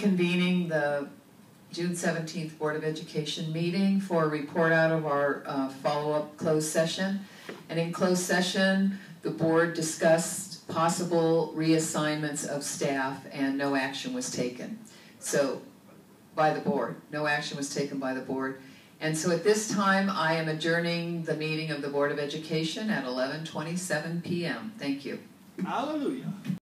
reconvening the June 17th Board of Education meeting for a report out of our follow-up closed session. And in closed session, the board discussed possible reassignments of staff and no action was taken. So, by the board. No action was taken by the board. And so at this time, I am adjourning the meeting of the Board of Education at 11:27 p.m. Thank you. Hallelujah.